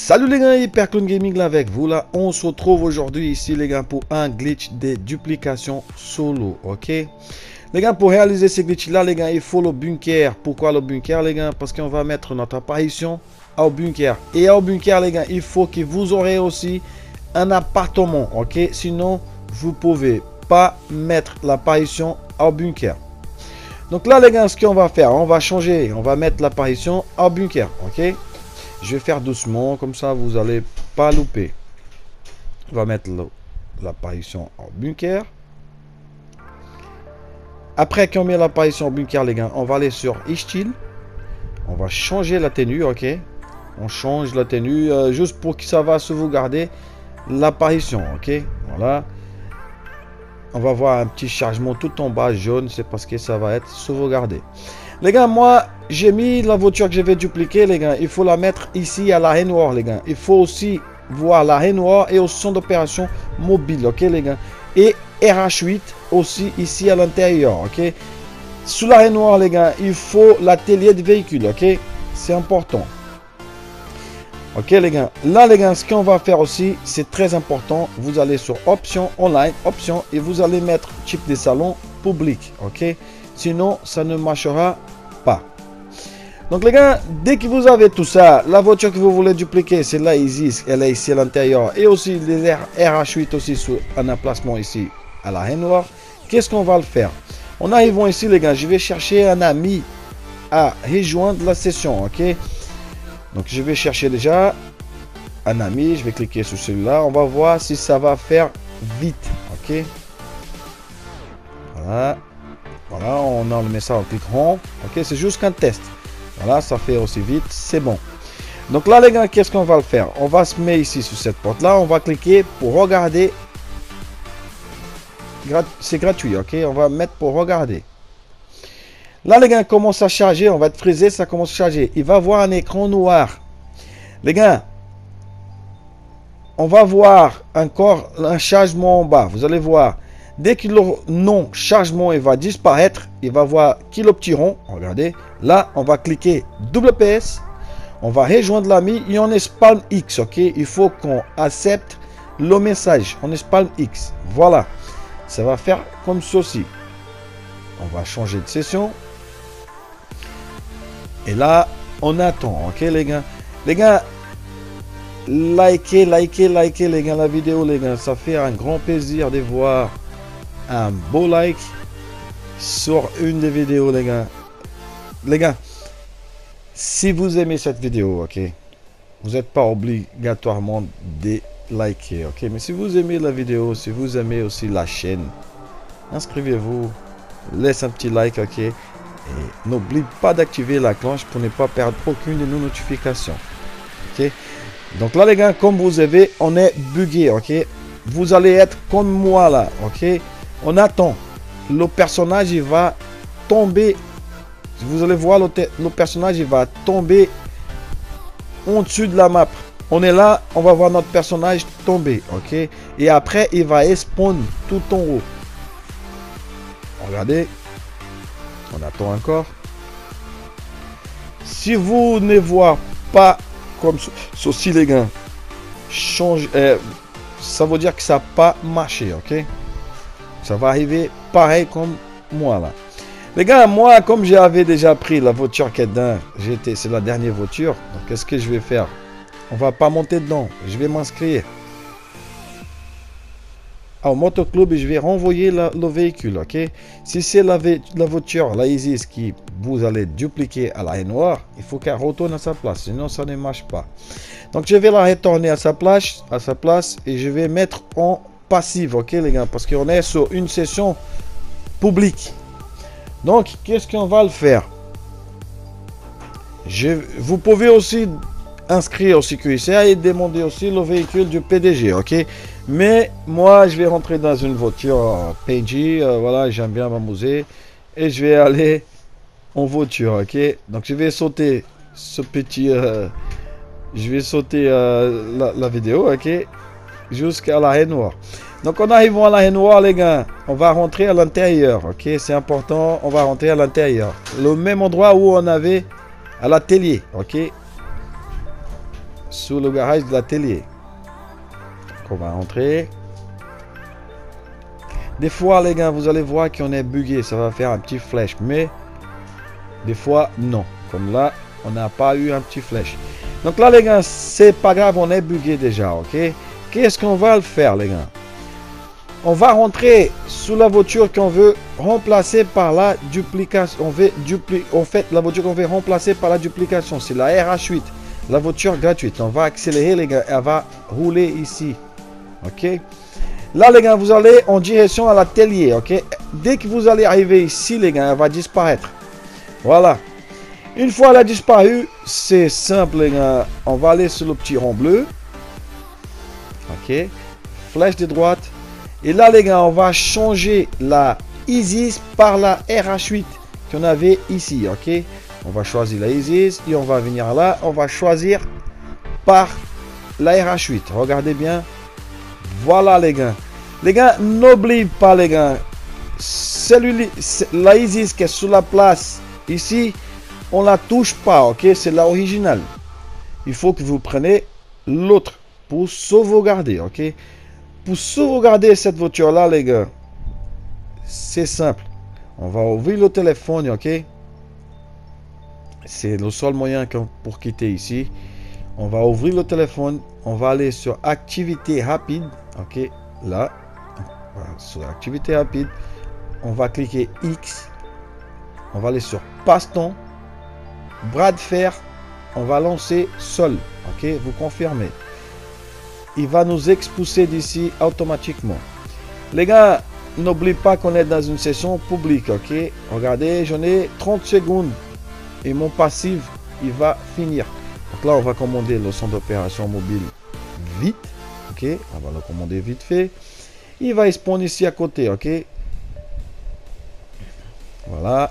Salut les gars, Hyperclone Gaming là avec vous là. On se retrouve aujourd'hui ici les gars pour un glitch de duplication solo, ok. Les gars, pour réaliser ce glitch là les gars, il faut le bunker. Pourquoi le bunker les gars? Parce qu'on va mettre notre apparition au bunker. Et au bunker les gars, il faut que vous aurez aussi un appartement, ok. Sinon, vous pouvez pas mettre l'apparition au bunker. Donc là les gars, ce qu'on va faire, on va changer, on va mettre l'apparition au bunker, ok. Je vais faire doucement, comme ça vous allez pas louper. On va mettre l'apparition en bunker. Après qu'on met l'apparition en bunker, les gars, on va aller sur style. On va changer la tenue, ok. On change la tenue juste pour que ça va sauvegarder l'apparition, ok. Voilà. On va voir un petit chargement tout en bas jaune, c'est parce que ça va être sauvegardé. Les gars, moi, j'ai mis la voiture que je vais dupliquer, les gars. Il faut la mettre ici à l'arrêt noir, les gars. Il faut aussi voir l'arrêt noir et au centre d'opération mobile, ok, les gars. Et RH8 aussi ici à l'intérieur, ok. Sous l'arrêt noir, les gars, il faut l'atelier de véhicule, ok. C'est important. Ok, les gars. Là, les gars, ce qu'on va faire aussi, c'est très important. Vous allez sur option, online, option, et vous allez mettre type de salon public, ok. Sinon, ça ne marchera pas. Donc les gars, dès que vous avez tout ça, la voiture que vous voulez dupliquer, c'est là ici, elle est ici à l'intérieur. Et aussi les RH8 aussi sur un emplacement ici à l'arrêt noir. Qu'est-ce qu'on va le faire? On arrive ici les gars, je vais chercher un ami à rejoindre la session, ok. Donc je vais chercher déjà un ami, je vais cliquer sur celui-là. On va voir si ça va faire vite, ok. Voilà. Voilà, on enlève ça en cliquant. Ok, c'est juste qu'un test. Voilà, ça fait aussi vite, c'est bon. Donc là, les gars, qu'est-ce qu'on va le faire? On va se mettre ici sur cette porte-là. On va cliquer pour regarder. C'est gratuit, ok? On va mettre pour regarder. Là, les gars, commence à charger. On va être frisé, ça commence à charger. Il va voir un écran noir. Les gars, on va voir encore un chargement en bas. Vous allez voir. Dès que le non chargement il va disparaître, il va voir qu'il le petit rond. Regardez, là on va cliquer double PS, on va rejoindre l'ami et on espalme X, ok. Il faut qu'on accepte le message, on espalme X. Voilà, ça va faire comme ceci. On va changer de session. Et là, on attend, ok les gars. Les gars, likez les gars la vidéo les gars. Ça fait un grand plaisir de voir un beau like sur une des vidéos les gars. Les gars, si vous aimez cette vidéo, ok, vous n'êtes pas obligatoirement de liker, ok, mais si vous aimez la vidéo, si vous aimez aussi la chaîne, inscrivez-vous, laissez un petit like, ok, et n'oubliez pas d'activer la cloche pour ne pas perdre aucune de nos notifications, ok. Donc là les gars, comme vous avez, on est bugué, ok. Vous allez être comme moi là, ok. On attend. Le personnage il va tomber. Vous allez voir le personnage il va tomber en dessus de la map. On est là, on va voir notre personnage tomber, ok. Et après il va spawn tout en haut. Regardez. On attend encore. Si vous ne voyez pas comme ceci les gars, change. Ça veut dire que ça n'a pas marché, ok. Ça va arriver pareil comme moi là. Les gars, moi comme j'avais déjà pris la voiture qui est dedans, c'est la dernière voiture. Donc qu'est-ce que je vais faire? On va pas monter dedans. Je vais m'inscrire au motoclub et je vais renvoyer le véhicule, ok. Si c'est la voiture, la Isis qui vous allez dupliquer à l'arrêt noir, il faut qu'elle retourne à sa place, sinon ça ne marche pas. Donc je vais la retourner à sa place et je vais mettre en passive, ok les gars, parce qu'on est sur une session publique. Donc qu'est-ce qu'on va le faire? Vous pouvez aussi inscrire au sécuritaire et demander aussi le véhicule du PDG, ok. Mais moi je vais rentrer dans une voiture PNG, voilà, j'aime bien m'amuser et je vais aller en voiture, ok. Donc je vais sauter ce petit je vais sauter la vidéo, ok, jusqu'à l'arrêt noir. Donc en arrivant à l'arrêt noir les gars, on va rentrer à l'intérieur, ok, c'est important, on va rentrer à l'intérieur, le même endroit où on avait à l'atelier, ok. sur le garage de l'atelier. On va rentrer. Des fois, les gars, vous allez voir qu'on est bugué. Ça va faire un petit flèche. Mais des fois, non. Comme là, on n'a pas eu un petit flèche. Donc là, les gars, c'est pas grave. On est bugué déjà, ok? Qu'est-ce qu'on va le faire, les gars? On va rentrer sous la voiture qu'on veut remplacer par la duplication. En fait, la voiture qu'on veut remplacer par la duplication, c'est la RH8. La voiture gratuite. On va accélérer, les gars. Elle va rouler ici. Ok? Là, les gars, vous allez en direction à l'atelier. Ok? Dès que vous allez arriver ici, les gars, elle va disparaître. Voilà. Une fois elle a disparu, c'est simple, les gars. On va aller sur le petit rond bleu. Ok? Flèche de droite. Et là, les gars, on va changer la Isis par la RH8 qu'on avait ici. Ok? On va choisir la Isis et on va venir là. On va choisir par la RH8. Regardez bien. Voilà, les gars. Les gars, n'oubliez pas, les gars. La Isis qui est sur la place ici, on la touche pas. Ok? C'est l'original. Il faut que vous preniez l'autre pour sauvegarder. Ok? Pour sauvegarder cette voiture-là, les gars, c'est simple. On va ouvrir le téléphone, ok? C'est le seul moyen pour quitter ici. On va ouvrir le téléphone. On va aller sur activité rapide, ok? Là, voilà, sur activité rapide, on va cliquer X. On va aller sur passe-temps, bras de fer. On va lancer seul, ok? Vous confirmez. Il va nous expulser d'ici automatiquement. Les gars, n'oubliez pas qu'on est dans une session publique, ok? Regardez, j'en ai 30 secondes et mon passif, il va finir. Donc là, on va commander le centre d'opération mobile vite, ok? On va le commander vite fait. Il va spawn ici à côté, ok? Voilà.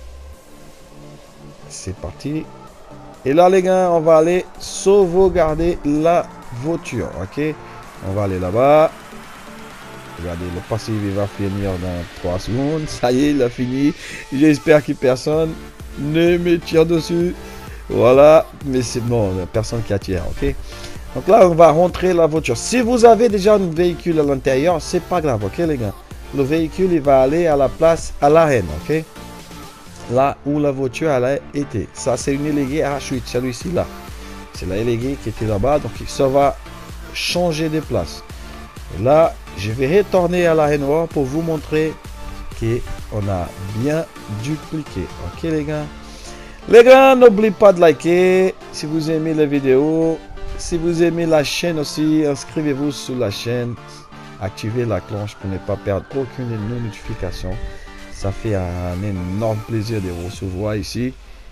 C'est parti. Et là, les gars, on va aller sauvegarder la voiture, ok? On va aller là-bas. Regardez, le passif il va finir dans 3 secondes. Ça y est, il a fini. J'espère que personne ne me tire dessus. Voilà, mais c'est bon, personne qui attire, ok? Donc là, on va rentrer la voiture. Si vous avez déjà un véhicule à l'intérieur, c'est pas grave, ok, les gars? Le véhicule, il va aller à la place, à l'arène, ok? Là où la voiture elle a été. Ça, c'est une Elegay RH8, celui-ci là. C'est la Elegay qui était là-bas, donc ça va changer de place. Et là, je vais retourner à l'arène noire pour vous montrer qu'on a bien dupliqué. Ok, les gars? Les gars, n'oubliez pas de liker si vous aimez la vidéo. Si vous aimez la chaîne aussi, inscrivez-vous sur la chaîne. Activez la cloche pour ne pas perdre aucune de nos notifications. Ça fait un énorme plaisir de vous recevoir ici.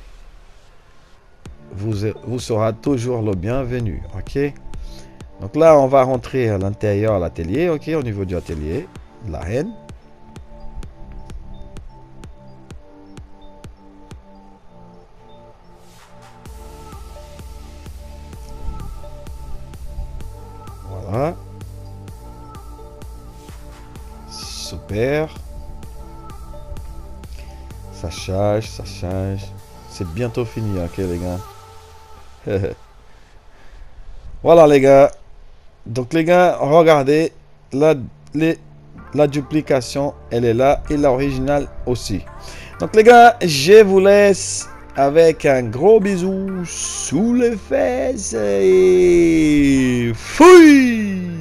Vous serez toujours le bienvenu, ok? Donc là, on va rentrer à l'intérieur à l'atelier, ok? Au niveau du atelier, l'arène. Voilà. Super. Ça charge, ça charge. C'est bientôt fini, ok les gars. Voilà les gars. Donc les gars, regardez. La duplication, elle est là. Et l'original aussi. Donc les gars, je vous laisse avec un gros bisou sous les fesses. Et fouille!